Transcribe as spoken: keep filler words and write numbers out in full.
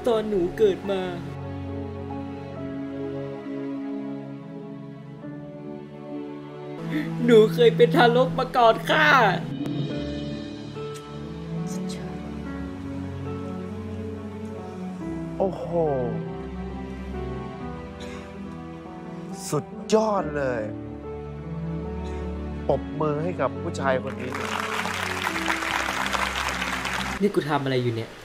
ตอนหนูเกิดมาหนูเคยเป็นทารกมาก่อนค่ะโอ้โหสุดยอดเลยปรบมือให้กับผู้ชายคนนี้นี่กูทำอะไรอยู่เนี่ย